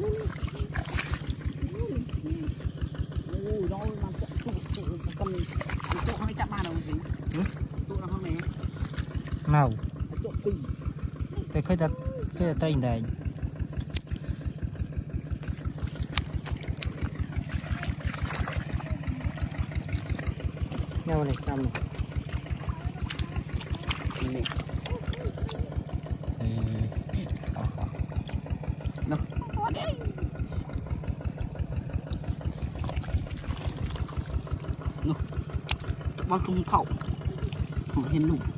Rồi mà con chỗ không chạm ba đâu gì chỗ nào không này nào chỗ pì แต่เคยตายได้เงาเลยจำเลยนี่เอาเนาะบอลจุ่มเผาเห็นหนุ่ม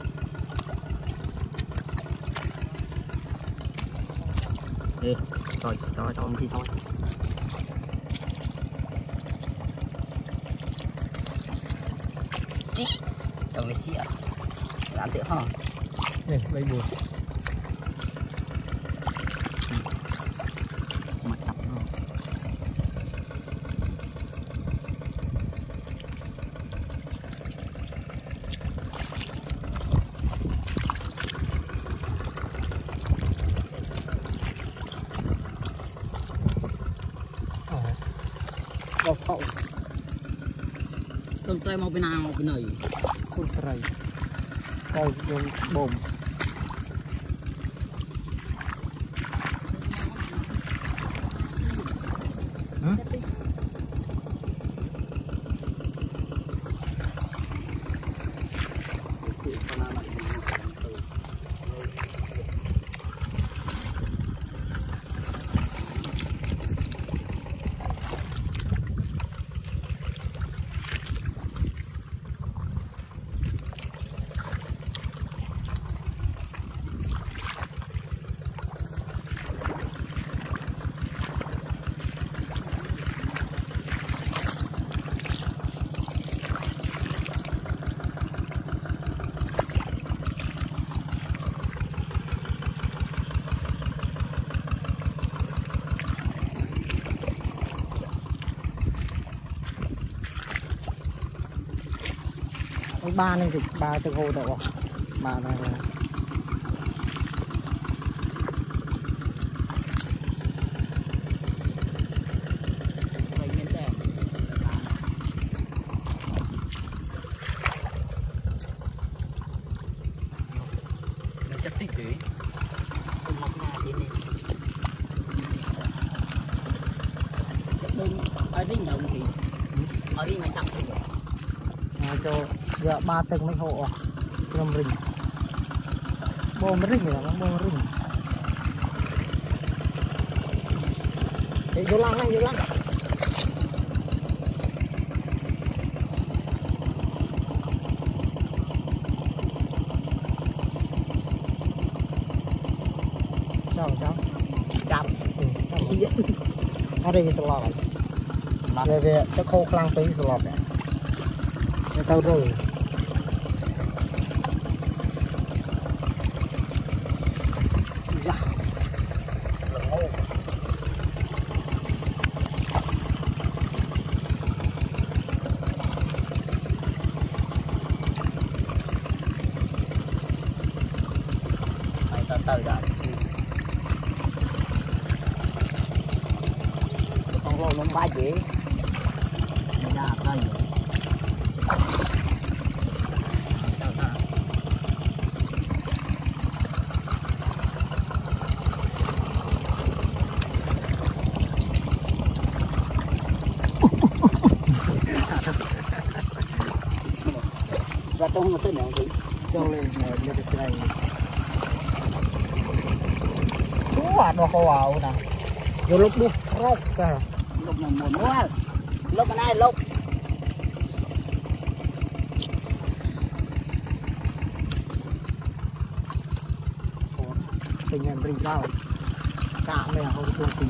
rồi thì thôi chí cho mấy xía ăn tự hả đây bay buồn mặt tập không đọc hậu con trai mau bên nào bên này con trai coi dùng bồm ba này thì ba từ hồ đâu ba này chất tích gì một nhà thì này ở đây nhậu thì ở đây mày tặng cho giờ ba tầng mấy hộ bom rình là bom rình vô lăng này vô lăng sao chạm ở đây bị sọt về cái khô khăn tới sọt này sao rồi mày từ từ rồi con lô nó ba chỉ ra đây ra trong một cái này thì cho lên lên cái này quá nó khó vào nè vô lúc đúc róc cả lúc nào muốn mua lúc này lúc tình em rình rau cả mẹ không được gì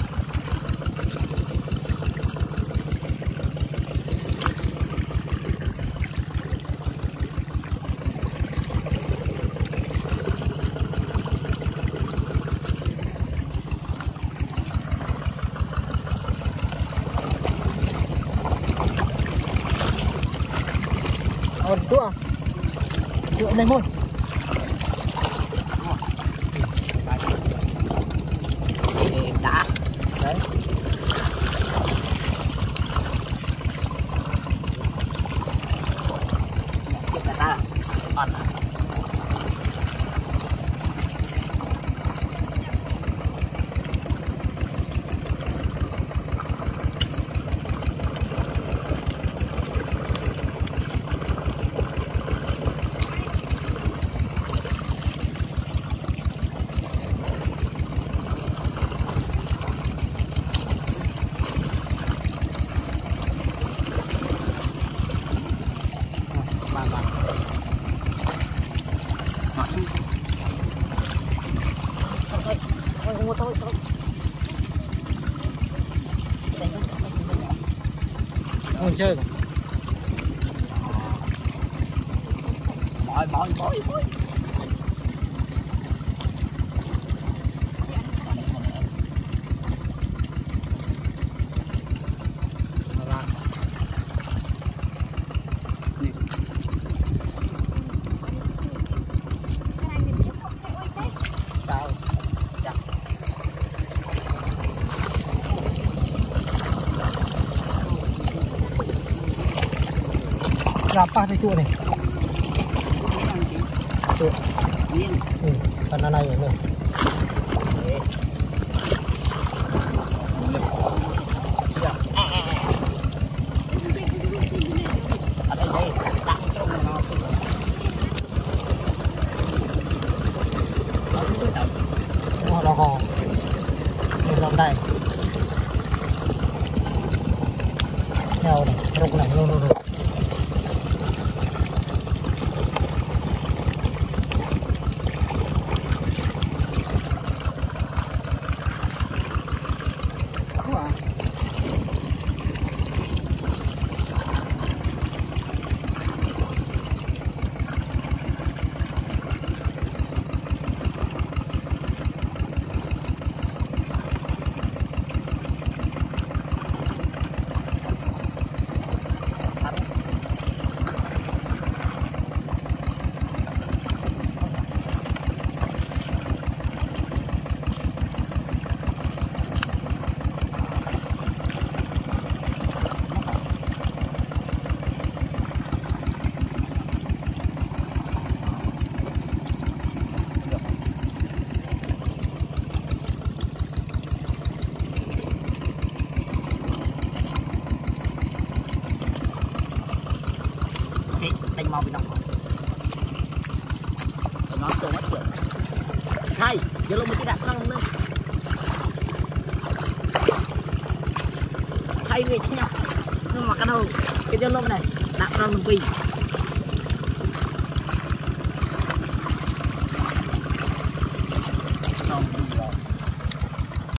Tua đây môn đã đấy cái ta ăn không chơi bói apa sih tuh nih tuh karena naik nih nó hò để dọn đây theo này rục này luôn luôn đánh màu bị nóng nó từ mất chuyện hay giờ lúc một cái đạn răng nữa hay người nhau nhưng mà cái đầu cái giờ lúc này đạn răng mình